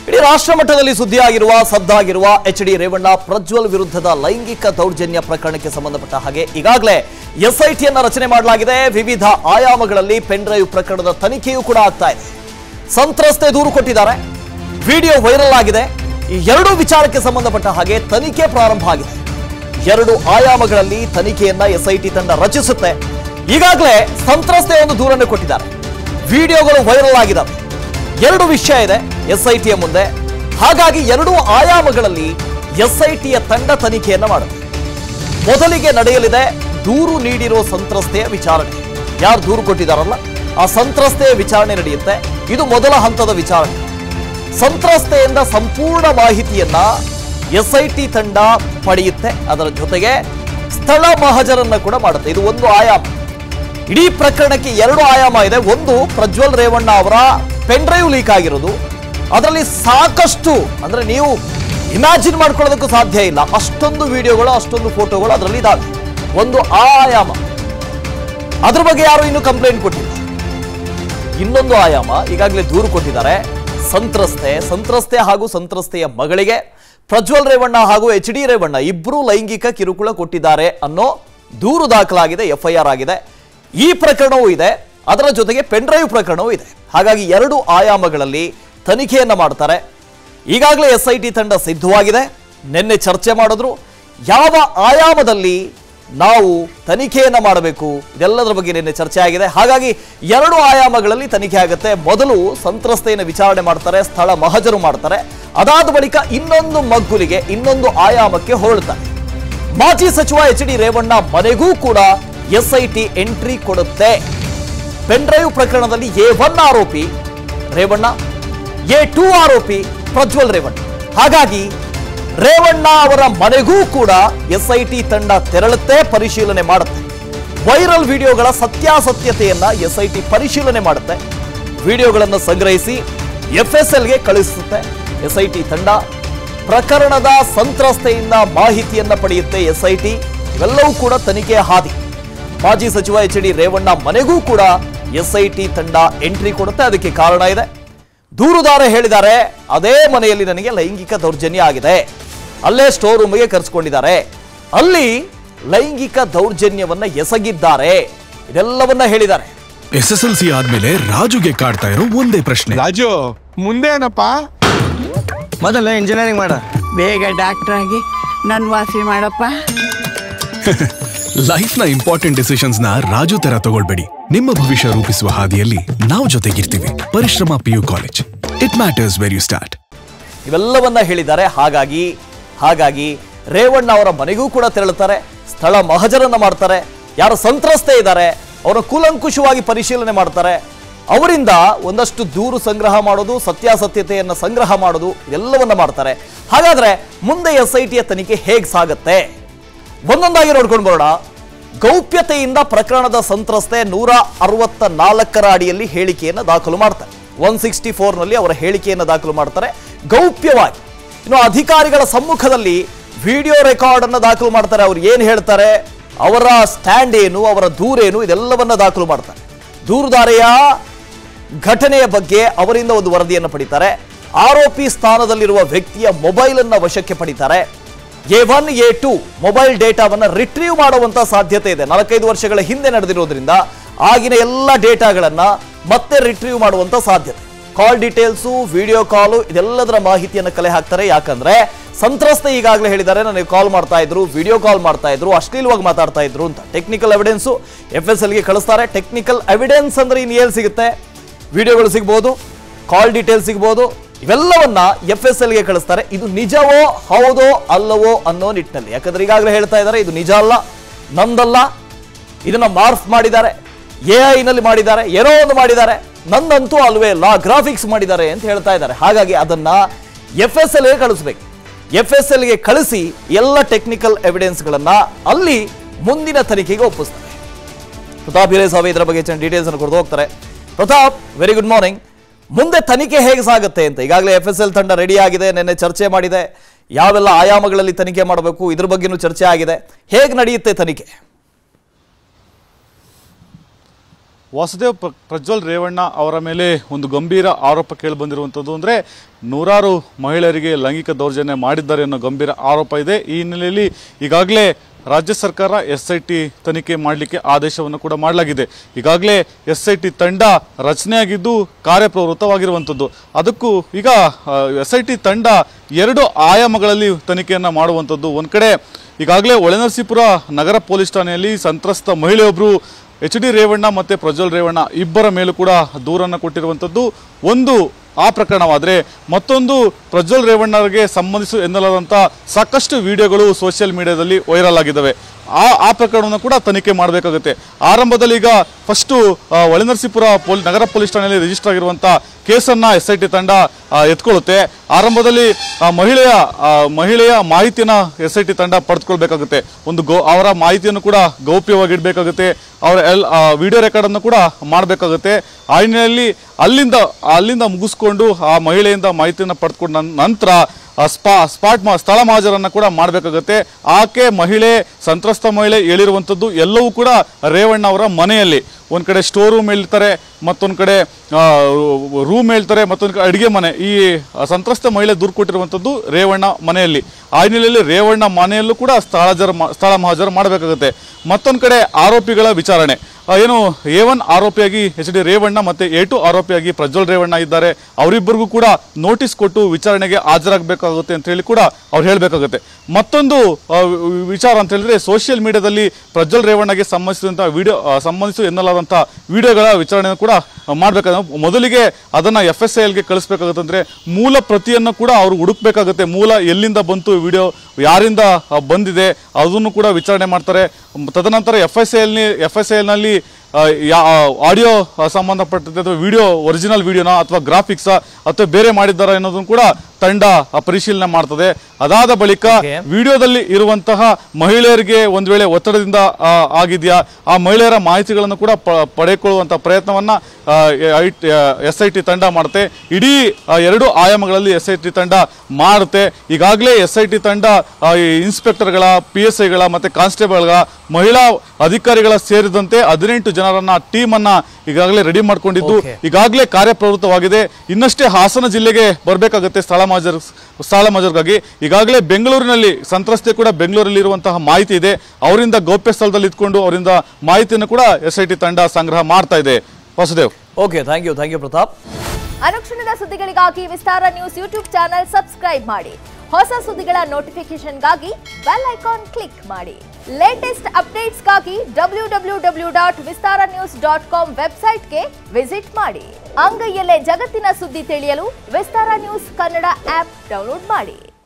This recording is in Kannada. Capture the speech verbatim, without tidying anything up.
ಇಡೀ ರಾಷ್ಟ್ರ ಮಟ್ಟದಲ್ಲಿ ಸುದ್ದಿಯಾಗಿರುವ ಸದ್ದಾಗಿರುವ ಎಚ್ ಡಿ ರೇವಣ್ಣ ಪ್ರಜ್ವಲ್ ವಿರುದ್ಧದ ಲೈಂಗಿಕ ದೌರ್ಜನ್ಯ ಪ್ರಕರಣಕ್ಕೆ ಸಂಬಂಧಪಟ್ಟ ಹಾಗೆ ಈಗಾಗಲೇ ಎಸ್ಐಟಿಯನ್ನು ರಚನೆ ಮಾಡಲಾಗಿದೆ. ವಿವಿಧ ಆಯಾಮಗಳಲ್ಲಿ ಪೆನ್ ಡ್ರೈವ್ ಪ್ರಕರಣದ ತನಿಖೆಯೂ ಕೂಡ ಆಗ್ತಾ ಇದೆ. ಸಂತ್ರಸ್ತೆ ದೂರು ಕೊಟ್ಟಿದ್ದಾರೆ, ವಿಡಿಯೋ ವೈರಲ್ ಆಗಿದೆ. ಈ ಎರಡು ವಿಚಾರಕ್ಕೆ ಸಂಬಂಧಪಟ್ಟ ಹಾಗೆ ತನಿಖೆ ಪ್ರಾರಂಭ ಆಗಿದೆ. ಎರಡು ಆಯಾಮಗಳಲ್ಲಿ ತನಿಖೆಯನ್ನ ಎಸ್ಐಟಿ ತಂಡ ರಚಿಸುತ್ತೆ. ಈಗಾಗಲೇ ಸಂತ್ರಸ್ತೆ ಒಂದು ದೂರನ್ನು ಕೊಟ್ಟಿದ್ದಾರೆ, ವಿಡಿಯೋಗಳು ವೈರಲ್ ಆಗಿದ್ದಾವೆ. ಎರಡು ವಿಷಯ ಇದೆ ಎಸ್ಐಟಿಯ ಮುಂದೆ. ಹಾಗಾಗಿ ಎರಡು ಆಯಾಮಗಳಲ್ಲಿ ಎಸ್ಐಟಿಯ ತಂಡ ತನಿಖೆಯನ್ನ ಮಾಡುತ್ತೆ. ಮೊದಲಿಗೆ ನಡೆಯಲಿದೆ ದೂರು ನೀಡಿರೋ ಸಂತ್ರಸ್ತೆಯ ವಿಚಾರಣೆ. ಯಾರು ದೂರು ಕೊಟ್ಟಿದ್ದಾರಲ್ಲ ಆ ಸಂತ್ರಸ್ತೆಯ ವಿಚಾರಣೆ ನಡೆಯುತ್ತೆ. ಇದು ಮೊದಲ ಹಂತದ ವಿಚಾರಣೆ. ಸಂತ್ರಸ್ತೆಯಿಂದ ಸಂಪೂರ್ಣ ಮಾಹಿತಿಯನ್ನ ಎಸ್ಐಟಿ ತಂಡ ಪಡೆಯುತ್ತೆ. ಅದರ ಜೊತೆಗೆ ಸ್ಥಳ ಮಹಜರನ್ನ ಕೂಡ ಮಾಡುತ್ತೆ. ಇದು ಒಂದು ಆಯಾಮ. ಇಡೀ ಪ್ರಕರಣಕ್ಕೆ ಎರಡು ಆಯಾಮ ಇದೆ. ಒಂದು, ಪ್ರಜ್ವಲ್ ರೇವಣ್ಣ ಅವರ ಪೆನ್ ಡ್ರೈವ್ ಲೀಕ್ ಆಗಿರೋದು. ಅದರಲ್ಲಿ ಸಾಕಷ್ಟು, ಅಂದ್ರೆ ನೀವು ಇಮ್ಯಾಜಿನ್ ಮಾಡ್ಕೊಳ್ಳೋದಕ್ಕೂ ಸಾಧ್ಯ ಇಲ್ಲ, ಅಷ್ಟೊಂದು ವಿಡಿಯೋಗಳು ಅಷ್ಟೊಂದು ಫೋಟೋಗಳು ಅದರಲ್ಲಿ ಇದಾವೆ. ಒಂದು ಆ ಆಯಾಮ. ಅದ್ರ ಬಗ್ಗೆ ಯಾರು ಇನ್ನೂ ಕಂಪ್ಲೇಂಟ್ ಕೊಟ್ಟಿಲ್ಲ. ಇನ್ನೊಂದು ಆಯಾಮ, ಈಗಾಗಲೇ ದೂರು ಕೊಟ್ಟಿದ್ದಾರೆ ಸಂತ್ರಸ್ತೆ ಸಂತ್ರಸ್ತೆ ಹಾಗೂ ಸಂತ್ರಸ್ತೆಯ ಮಗಳಿಗೆ ಪ್ರಜ್ವಲ್ ರೇವಣ್ಣ ಹಾಗೂ ಎಚ್ ಡಿ ರೇವಣ್ಣ ಇಬ್ಬರು ಲೈಂಗಿಕ ಕಿರುಕುಳ ಕೊಟ್ಟಿದ್ದಾರೆ ಅನ್ನೋ ದೂರು ದಾಖಲಾಗಿದೆ, ಎಫ್ಐಆರ್ ಆಗಿದೆ. ಈ ಪ್ರಕರಣವೂ ಇದೆ, ಅದರ ಜೊತೆಗೆ ಪೆನ್ ಡ್ರೈವ್ ಪ್ರಕರಣವೂ ಇದೆ. ಹಾಗಾಗಿ ಎರಡು ಆಯಾಮಗಳಲ್ಲಿ ತನಿಖೆಯನ್ನ ಮಾಡ್ತಾರೆ. ಈಗಾಗಲೇ ಎಸ್ಐಟಿ ತಂಡ ಸಿದ್ಧವಾಗಿದೆ. ನಿನ್ನೆ ಚರ್ಚೆ ಮಾಡಿದ್ರು ಯಾವ ಆಯಾಮದಲ್ಲಿ ನಾವು ತನಿಖೆಯನ್ನ ಮಾಡಬೇಕು, ಇದೆಲ್ಲದರ ಬಗ್ಗೆ ನಿನ್ನೆ ಚರ್ಚೆ ಆಗಿದೆ. ಹಾಗಾಗಿ ಎರಡು ಆಯಾಮಗಳಲ್ಲಿ ತನಿಖೆ ಆಗುತ್ತೆ. ಮೊದಲು ಸಂತ್ರಸ್ತೆಯನ್ನು ವಿಚಾರಣೆ ಮಾಡ್ತಾರೆ, ಸ್ಥಳ ಮಹಜರು ಮಾಡ್ತಾರೆ. ಅದಾದ ಬಳಿಕ ಇನ್ನೊಂದು ಮಗ್ಗುಲಿಗೆ, ಇನ್ನೊಂದು ಆಯಾಮಕ್ಕೆ ಹೊರಡ್ತಾರೆ. ಮಾಜಿ ಸಚಿವ ಎಚ್ ಡಿ ರೇವಣ್ಣ ಮನೆಗೂ ಕೂಡ ಎಸ್ಐಟಿ ಎಂಟ್ರಿ ಕೊಡುತ್ತೆ. ಪೆನ್ ಡ್ರೈವ್ ಪ್ರಕರಣದಲ್ಲಿ ಎ ಒನ್ ಆರೋಪಿ ರೇವಣ್ಣ, ಎ ಟೂ ಆರೋಪಿ ಪ್ರಜ್ವಲ್ ರೇವಣ್ಣ. ಹಾಗಾಗಿ ರೇವಣ್ಣ ಅವರ ಮನೆಗೂ ಕೂಡ ಎಸ್ಐಟಿ ತಂಡ ತೆರಳುತ್ತೆ, ಪರಿಶೀಲನೆ ಮಾಡುತ್ತೆ. ವೈರಲ್ ವಿಡಿಯೋಗಳ ಸತ್ಯಾಸತ್ಯತೆಯನ್ನ ಎಸ್ಐಟಿ ಪರಿಶೀಲನೆ ಮಾಡುತ್ತೆ. ವಿಡಿಯೋಗಳನ್ನು ಸಂಗ್ರಹಿಸಿ ಎಫ್ಎಸ್ಎಲ್ಗೆ ಕಳುಹಿಸುತ್ತೆ ಎಸ್ಐಟಿ ತಂಡ. ಪ್ರಕರಣದ ಸಂತ್ರಸ್ತೆಯಿಂದ ಮಾಹಿತಿಯನ್ನ ಪಡೆಯುತ್ತೆ ಎಸ್ಐಟಿ. ಇವೆಲ್ಲವೂ ಕೂಡ ತನಿಖೆಯ ಹಾದಿ. ಮಾಜಿ ಸಚಿವ ಎಚ್ ಡಿ ರೇವಣ್ಣ ಮನೆಗೂ ಕೂಡ ಎಸ್ಐಟಿ ತಂಡ ಎಂಟ್ರಿ ಕೊಡುತ್ತೆ. ಅದಕ್ಕೆ ಕಾರಣ ಇದೆ. ದೂರುದಾರ ಹೇಳಿದ್ದಾರೆ, ಅದೇ ಮನೆಯಲ್ಲಿ ನನಗೆ ಲೈಂಗಿಕ ದೌರ್ಜನ್ಯ ಆಗಿದೆ, ಅಲ್ಲೇ ಸ್ಟೋರ್ ರೂಮ್ಗೆ ಕರೆಸ್ಕೊಂಡಿದ್ದಾರೆ, ಅಲ್ಲಿ ಲೈಂಗಿಕ ದೌರ್ಜನ್ಯವನ್ನ ಎಸಗಿದ್ದಾರೆ, ಇದೆಲ್ಲವನ್ನ ಹೇಳಿದ್ದಾರೆ. ಎಸ್ ಎಸ್ ಎಲ್ ಸಿ ಆದ್ಮೇಲೆ ರಾಜುಗೆ ಕಾಡ್ತಾ ಇರೋ ಒಂದೇ ಪ್ರಶ್ನೆ, ರಾಜು ಮುಂದೆ ಏನಪ್ಪ? ಮೊದಲು ಇಂಜಿನಿಯರಿಂಗ್ ಮಾಡ, ಬೇಗ ಡಾಕ್ಟರ್ ಆಗಿ ನನ್ ವಾಸಿ ಮಾಡಪ್ಪ. ಲೈಫ್ ನ ಇಂಪಾರ್ಟೆಂಟ್ ಡಿಸಿಷನ್ಸ್ ನ ರಾಜು ತರ ತಗೊಳ್ಬೇಡಿ. ನಿಮ್ಮ ಭವಿಷ್ಯ ರೂಪಿಸುವ ಹಾದಿಯಲ್ಲಿ ನಾವು ಜೊತೆಗಿರ್ತೀವಿ. Parishrama P U college, it matters where you start. ಇವೆಲ್ಲವನ್ನ ಹೇಳಿದ್ದಾರೆ. ಹಾಗಾಗಿ ಹಾಗಾಗಿ ರೇವಣ್ಣ ಅವರ ಮನೆಗೂ ಕೂಡ ತೆರಳುತ್ತಾರೆ, ಸ್ಥಳ ಮಹಜರನ್ನ ಮಾಡ್ತಾರೆ. ಯಾರು ಸಂತ್ರಸ್ತೆ ಇದ್ದಾರೆ ಅವರ ಕೂಲಂಕುಷವಾಗಿ ಪರಿಶೀಲನೆ ಮಾಡ್ತಾರೆ. ಅವರಿಂದ ಒಂದಷ್ಟು ದೂರು ಸಂಗ್ರಹ ಮಾಡೋದು, ಸತ್ಯಾಸತ್ಯತೆಯನ್ನು ಸಂಗ್ರಹ ಮಾಡೋದು, ಇದೆಲ್ಲವನ್ನ ಮಾಡ್ತಾರೆ. ಹಾಗಾದ್ರೆ ಮುಂದೆ ಎಸ್ಐಟಿಯ ತನಿಖೆ ಹೇಗೆ ಸಾಗುತ್ತೆ ಒಂದೊಂದಾಗಿ ನೋಡ್ಕೊಂಡು ಬರೋಣ. ಗೌಪ್ಯತೆಯಿಂದ ಪ್ರಕರಣದ ಸಂತ್ರಸ್ತೆ ನೂರ ಅರವತ್ತ ನಾಲ್ಕರ ಅಡಿಯಲ್ಲಿ ಹೇಳಿಕೆಯನ್ನು ದಾಖಲು ಮಾಡ್ತಾರೆ. ಒನ್ ಸಿಕ್ಸ್ಟಿ ಫೋರ್ ನಲ್ಲಿ ಅವರ ಹೇಳಿಕೆಯನ್ನು ದಾಖಲು ಮಾಡ್ತಾರೆ ಗೌಪ್ಯವಾಗಿ. ಇನ್ನು ಅಧಿಕಾರಿಗಳ ಸಮ್ಮುಖದಲ್ಲಿ ವಿಡಿಯೋ ರೆಕಾರ್ಡ್ ಅನ್ನು ದಾಖಲು ಮಾಡ್ತಾರೆ. ಅವ್ರು ಏನು ಹೇಳ್ತಾರೆ, ಅವರ ಸ್ಟ್ಯಾಂಡ್ ಏನು, ಅವರ ದೂರೇನು, ಇದೆಲ್ಲವನ್ನ ದಾಖಲು ಮಾಡ್ತಾರೆ. ದೂರುದಾರೆಯ ಘಟನೆಯ ಬಗ್ಗೆ ಅವರಿಂದ ಒಂದು ವರದಿಯನ್ನು ಪಡಿತಾರೆ. ಆರೋಪಿ ಸ್ಥಾನದಲ್ಲಿರುವ ವ್ಯಕ್ತಿಯ ಮೊಬೈಲ್ ಅನ್ನ ವಶಕ್ಕೆ ಪಡಿತಾರೆ. A one A two mobile ಡೇಟಾವನ್ನು ರಿಟ್ರೀವ್ ಮಾಡುವಂತ ಸಾಧ್ಯತೆ ಇದೆ. ನಾಲ್ಕೈದು ವರ್ಷಗಳ ಹಿಂದೆ ನಡೆದಿರೋದ್ರಿಂದ ಆಗಿನ ಎಲ್ಲ ಡೇಟಾಗಳನ್ನ ಮತ್ತೆ ರಿಟ್ರೀವ್ ಮಾಡುವಂತ ಸಾಧ್ಯತೆ. ಕಾಲ್ ಡೀಟೇಲ್ಸು, ವಿಡಿಯೋ ಕಾಲು, ಇದೆಲ್ಲದರ ಮಾಹಿತಿಯನ್ನು ಕಲೆ ಹಾಕ್ತಾರೆ. ಯಾಕಂದ್ರೆ ಸಂತ್ರಸ್ತೆ ಈಗಾಗಲೇ ಹೇಳಿದ್ದಾರೆ, ನನಗೆ ಕಾಲ್ ಮಾಡ್ತಾ ಇದ್ರು, ವಿಡಿಯೋ ಕಾಲ್ ಮಾಡ್ತಾ ಇದ್ರು, ಅಶ್ಲೀಲವಾಗಿ ಮಾತಾಡ್ತಾ ಇದ್ರು ಅಂತ. ಟೆಕ್ನಿಕಲ್ ಎವಿಡೆನ್ಸು ಎಫ್ ಎಸ್ ಎಲ್ಗೆ ಕಳಿಸ್ತಾರೆ. ಟೆಕ್ನಿಕಲ್ ಎವಿಡೆನ್ಸ್ ಅಂದ್ರೆ ಇನ್ನು ಎಲ್ಲಿ ಸಿಗುತ್ತೆ? ವಿಡಿಯೋಗಳು ಸಿಗ್ಬೋದು, ಕಾಲ್ ಡೀಟೇಲ್ಸ್ ಸಿಗ್ಬೋದು, ಇವೆಲ್ಲವನ್ನ ಎಫ್ ಎಸ್ ಎಲ್ಗೆ ಕಳಿಸ್ತಾರೆ. ಇದು ನಿಜವೋ ಹೌದೋ ಅಲ್ಲವೋ ಅನ್ನೋ ನಿಟ್ಟಿನಲ್ಲಿ. ಯಾಕಂದ್ರೆ ಈಗಾಗಲೇ ಹೇಳ್ತಾ ಇದ್ದಾರೆ, ಇದು ನಿಜ ಅಲ್ಲ, ನಂದಲ್ಲ, ಇದನ್ನ ಮಾರ್ಫ್ ಮಾಡಿದ್ದಾರೆ, ಎ ಐ ನಲ್ಲಿ ಮಾಡಿದ್ದಾರೆ, ಏನೋ ಒಂದು ಮಾಡಿದ್ದಾರೆ, ನಂದಂತೂ ಅಲ್ವೇ ಇಲ್ಲ, ಗ್ರಾಫಿಕ್ಸ್ ಮಾಡಿದ್ದಾರೆ ಅಂತ ಹೇಳ್ತಾ ಇದ್ದಾರೆ. ಹಾಗಾಗಿ ಅದನ್ನ ಎಫ್ ಎಸ್ ಎಲ್ಗೆ ಕಳಿಸ್ಬೇಕು. ಎಫ್ ಎಸ್ ಎಲ್ಗೆ ಕಳಿಸಿ ಎಲ್ಲ ಟೆಕ್ನಿಕಲ್ ಎವಿಡೆನ್ಸ್ಗಳನ್ನ ಅಲ್ಲಿ ಮುಂದಿನ ತನಿಖೆಗೆ ಒಪ್ಪಿಸ್ತಾರೆ. ಪ್ರತಾಪ್ ಹಿರೇಸ್ವಾಮಿ ಇದರ ಬಗ್ಗೆ ಡೀಟೇಲ್ಸ್ ಅನ್ನು ಕೊಡ್ದು ಹೋಗ್ತಾರೆ. Pratap, very good morning. ಮುಂದೆ ತನಿಖೆ ಹೇಗೆ ಸಾಗುತ್ತೆ ಅಂತ ಈಗಾಗಲೇ ಎಫ್ ಎಸ್ ಎಲ್ ತಂಡ ರೆಡಿ ಆಗಿದೆ, ನಿನ್ನೆ ಚರ್ಚೆ ಮಾಡಿದೆ. ಯಾವೆಲ್ಲ ಆಯಾಮಗಳಲ್ಲಿ ತನಿಖೆ ಮಾಡಬೇಕು ಇದ್ರ ಬಗ್ಗೆನೂ ಚರ್ಚೆ ಆಗಿದೆ. ಹೇಗೆ ನಡೆಯುತ್ತೆ ತನಿಖೆ? ವಾಸುದೇವ್ ಪ್ರಜ್ವಲ್ ರೇವಣ್ಣ ಅವರ ಮೇಲೆ ಒಂದು ಗಂಭೀರ ಆರೋಪ ಕೇಳಿಬಂದಿರುವಂಥದ್ದು ಅಂದರೆ ನೂರಾರು ಮಹಿಳೆಯರಿಗೆ ಲೈಂಗಿಕ ದೌರ್ಜನ್ಯ ಮಾಡಿದ್ದಾರೆ ಅನ್ನೋ ಗಂಭೀರ ಆರೋಪ ಇದೆ. ಈ ಹಿನ್ನೆಲೆಯಲ್ಲಿ ಈಗಾಗಲೇ ರಾಜ್ಯ ಸರ್ಕಾರ ಎಸ್ ಐ ಟಿ ತನಿಖೆ ಮಾಡಲಿಕ್ಕೆ ಆದೇಶವನ್ನು ಕೂಡ ಮಾಡಲಾಗಿದೆ. ಈಗಾಗಲೇ ಎಸ್ ಐ ಟಿ ತಂಡ ರಚನೆಯಾಗಿದ್ದು ಕಾರ್ಯಪ್ರವೃತ್ತವಾಗಿರುವಂಥದ್ದು. ಅದಕ್ಕೂ ಈಗ ಎಸ್ ಐ ಟಿ ತಂಡ ಎರಡು ಆಯಾಮಗಳಲ್ಲಿ ತನಿಖೆಯನ್ನು ಮಾಡುವಂಥದ್ದು. ಒಂದು ಕಡೆ ಈಗಾಗಲೇ ಹೊಳೆನರಸೀಪುರ ನಗರ ಪೊಲೀಸ್ ಠಾಣೆಯಲ್ಲಿ ಸಂತ್ರಸ್ತ ಮಹಿಳೆಯೊಬ್ಬರು ಎಚ್ ಡಿ ರೇವಣ್ಣ ಮತ್ತು ಪ್ರಜ್ವಲ್ ರೇವಣ್ಣ ಇಬ್ಬರ ಮೇಲೂ ಕೂಡ ದೂರನ್ನು ಕೊಟ್ಟಿರುವಂಥದ್ದು ಒಂದು ಆ ಪ್ರಕರಣವಾದರೆ, ಮತ್ತೊಂದು ಪ್ರಜ್ವಲ್ ರೇವಣ್ಣರಿಗೆ ಸಂಬಂಧಿಸಿ ಎನ್ನಲಾದಂಥ ಸಾಕಷ್ಟು ವಿಡಿಯೋಗಳು ಸೋಷಿಯಲ್ ಮೀಡಿಯಾದಲ್ಲಿ ವೈರಲ್ ಆಗಿದ್ದಾವೆ. ಆ ಆ ಪ್ರಕರಣವನ್ನು ಕೂಡ ತನಿಖೆ ಮಾಡಬೇಕಾಗುತ್ತೆ. ಆರಂಭದಲ್ಲಿ ಈಗ ಫಸ್ಟು ಹೊಳೆನರಸೀಪುರ ಪೊಲೀ ನಗರ ಪೊಲೀಸ್ ಠಾಣೆಯಲ್ಲಿ ರಿಜಿಸ್ಟರ್ ಆಗಿರುವಂಥ ಕೇಸನ್ನು ಎಸ್ ಐ ಟಿ ತಂಡ ಎತ್ಕೊಳ್ಳುತ್ತೆ. ಆರಂಭದಲ್ಲಿ ಮಹಿಳೆಯ ಮಹಿಳೆಯ ಮಾಹಿತಿಯನ್ನು ಎಸ್ ಐ ಟಿ ತಂಡ ಪಡೆದುಕೊಳ್ಬೇಕಾಗುತ್ತೆ. ಒಂದು ಗೋ ಅವರ ಮಾಹಿತಿಯನ್ನು ಕೂಡ ಗೌಪ್ಯವಾಗಿಡಬೇಕಾಗುತ್ತೆ. ಅವರ ಎಲ್ ವಿಡಿಯೋ ರೆಕಾರ್ಡನ್ನು ಕೂಡ ಮಾಡಬೇಕಾಗುತ್ತೆ. ಆ ಹಿನ್ನೆಲೆಯಲ್ಲಿ ಅಲ್ಲಿಂದ ಅಲ್ಲಿಂದ ಮುಗಿಸ್ಕೊಂಡು ಆ ಮಹಿಳೆಯಿಂದ ಮಾಹಿತಿಯನ್ನು ಪಡೆದುಕೊಂಡ ನಂತರ ಸ್ಪಾ ಸ್ಪಾಟ್ ಮಾ ಸ್ಥಳ ಮಹಾಜರನ್ನು ಕೂಡ ಮಾಡಬೇಕಾಗುತ್ತೆ. ಆಕೆ ಮಹಿಳೆ ಸಂತ್ರಸ್ತ ಮಹಿಳೆ ಹೇಳಿರುವಂಥದ್ದು ಎಲ್ಲವೂ ಕೂಡ ರೇವಣ್ಣ ಅವರ ಮನೆಯಲ್ಲಿ. ಒಂದು ಕಡೆ ಸ್ಟೋರ್ ರೂಮ್ ಹೇಳ್ತಾರೆ, ಮತ್ತೊಂದು ಕಡೆ ರೂಮ್ ಹೇಳ್ತಾರೆ, ಮತ್ತೊಂದು ಕಡೆ ಅಡುಗೆ ಮನೆ. ಈ ಸಂತ್ರಸ್ತ ಮಹಿಳೆ ದೂರು ಕೊಟ್ಟಿರುವಂಥದ್ದು ರೇವಣ್ಣ ಮನೆಯಲ್ಲಿ. ಆ ಹಿನ್ನೆಲೆಯಲ್ಲಿ ರೇವಣ್ಣ ಮನೆಯಲ್ಲೂ ಕೂಡ ಸ್ಥಳಾಜರ ಸ್ಥಳ ಮಹಾಜರು ಮಾಡಬೇಕಾಗುತ್ತೆ. ಮತ್ತೊಂದು ಕಡೆ ಆರೋಪಿಗಳ ವಿಚಾರಣೆ ಏನು ಎ ಒನ್ ಆರೋಪಿಯಾಗಿ ಎಚ್ ಡಿ ರೇವಣ್ಣ ಮತ್ತು ಎ ಟು ಆರೋಪಿಯಾಗಿ ಪ್ರಜ್ವಲ್ ರೇವಣ್ಣ ಇದ್ದಾರೆ. ಅವರಿಬ್ಬರಿಗೂ ಕೂಡ ನೋಟಿಸ್ ಕೊಟ್ಟು ವಿಚಾರಣೆಗೆ ಹಾಜರಾಗಬೇಕಾಗುತ್ತೆ ಅಂತ ಹೇಳಿ ಕೂಡ ಅವ್ರು ಹೇಳಬೇಕಾಗುತ್ತೆ. ಮತ್ತೊಂದು ವಿಚಾರ ಅಂತ ಹೇಳಿದ್ರೆ, ಸೋಷಿಯಲ್ ಮೀಡಿಯಾದಲ್ಲಿ ಪ್ರಜ್ವಲ್ ರೇವಣ್ಣಗೆ ಸಂಬಂಧಿಸಿದಂಥ ವಿಡಿಯೋ ಸಂಬಂಧಿಸಿ ಎನ್ನಲಾದಂಥ ವಿಡಿಯೋಗಳ ವಿಚಾರಣೆ ಕೂಡ ಮಾಡಬೇಕಾದ್ರೆ ಮೊದಲಿಗೆ ಅದನ್ನು ಎಫ್ ಎಸ್ ಐ ಎಲ್ಗೆ ಕಳಿಸ್ಬೇಕಾಗುತ್ತೆ. ಅಂದರೆ ಮೂಲ ಪ್ರತಿಯನ್ನು ಕೂಡ ಅವರು ಹುಡುಕ್ಬೇಕಾಗುತ್ತೆ. ಮೂಲ ಎಲ್ಲಿಂದ ಬಂತು ವಿಡಿಯೋ, ಯಾರಿಂದ ಬಂದಿದೆ ಅದನ್ನು ಕೂಡ ವಿಚಾರಣೆ ಮಾಡ್ತಾರೆ. ತದನಂತರ ಎಫ್ ಎಸ್ ಐ ಎಲ್ನಿ ಎಫ್ ಎಸ್ ಐ ಎಲ್ನಲ್ಲಿ ಆಡಿಯೋ ಸಂಬಂಧಪಟ್ಟಂತೆ ಅಥವಾ ವಿಡಿಯೋ ಒರಿಜಿನಲ್ ವಿಡಿಯೋನ ಅಥವಾ ಗ್ರಾಫಿಕ್ಸಾ ಅಥವಾ ಬೇರೆ ಮಾಡಿದ್ದಾರಾ ಅನ್ನೋದನ್ನು ಕೂಡ ತಂಡ ಪರಿಶೀಲನೆ ಮಾಡ್ತದೆ. ಅದಾದ ಬಳಿಕ ವಿಡಿಯೋದಲ್ಲಿ ಇರುವಂತಹ ಮಹಿಳೆಯರಿಗೆ ಒಂದು ವೇಳೆ ಒತ್ತಡದಿಂದ ಆಗಿದೆಯಾ ಆ ಮಹಿಳೆಯರ ಮಾಹಿತಿಗಳನ್ನು ಕೂಡ ಪಡೆದುಕೊಳ್ಳುವಂಥ ಪ್ರಯತ್ನವನ್ನ ಎಸ್ ಐ ಟಿ ತಂಡ ಮಾಡುತ್ತೆ. ಇಡೀ ಎರಡು ಆಯಾಮಗಳಲ್ಲಿ ಎಸ್ ಐ ಟಿ ತಂಡ ಮಾಡುತ್ತೆ. ಈಗಾಗಲೇ ಎಸ್ ಐ ಟಿ ತಂಡ ಇನ್ಸ್ಪೆಕ್ಟರ್ಗಳ, ಪಿ ಎಸ್ ಐಗಳ ಮತ್ತು ಕಾನ್ಸ್ಟೇಬಲ್ಗಳ, ಮಹಿಳಾ ಅಧಿಕಾರಿಗಳ ಸೇರಿದಂತೆ ಹದಿನೆಂಟು ಜನರನ್ನ ಟೀಮನ್ನ ಈಗಾಗಲೇ ರೆಡಿ ಮಾಡಿಕೊಂಡಿದ್ದು ಈಗಾಗಲೇ ಕಾರ್ಯಪ್ರವೃತ್ತವಾಗಿದೆ. ಇನ್ನಷ್ಟೇ ಹಾಸನ ಜಿಲ್ಲೆಗೆ ಬರಬೇಕಾಗುತ್ತೆ ಸ್ಥಳ ಮಹಾಜರ್ ಸ್ಥಳ ಮಹಾಜರ್ಗಾಗಿ. ಈಗಾಗಲೇ ಬೆಂಗಳೂರಿನಲ್ಲಿ ಸಂತ್ರಸ್ತೆ ಕೂಡ ಬೆಂಗಳೂರಲ್ಲಿ ಇರುವಂತಹ ಮಾಹಿತಿ ಇದೆ. ಅವರಿಂದ ಗೌಪ್ಯ ಸ್ಥಳದಲ್ಲಿ ಇದ್ಕೊಂಡು ಅವರಿಂದ ಮಾಹಿತಿಯನ್ನು ಕೂಡ ಎಸ್ ಐ ಟಿ ತಂಡ ಸಂಗ್ರಹ ಮಾಡ್ತಾ ಇದೆ. Vasudev, okay, thank you thank you Pratap. ಅನುಕ್ಷಣದ ಸುದ್ದಿಗಳಿಗಾಗಿ Vistara news YouTube channel subscribe ಮಾಡಿ. ಹೊಸ ಸುದ್ದಿಗಳ ನೋಟಿಫಿಕೇಶನ್ಗಾಗಿ ಬೆಲ್ ಐಕಾನ್ ಕ್ಲಿಕ್ ಮಾಡಿ. ಲೇಟೆಸ್ಟ್ ಅಪ್ಡೇಟ್ಸ್ಗಾಗಿ W W W dot Vistara news dot com ವೆಬ್ಸೈಟ್ಗೆ ವಿಸಿಟ್ ಮಾಡಿ. ಅಂಗೈಯಲ್ಲೇ ಜಗತ್ತಿನ ಸುದ್ದಿ ತಿಳಿಯಲು Vistara news Kannada app download ಮಾಡಿ.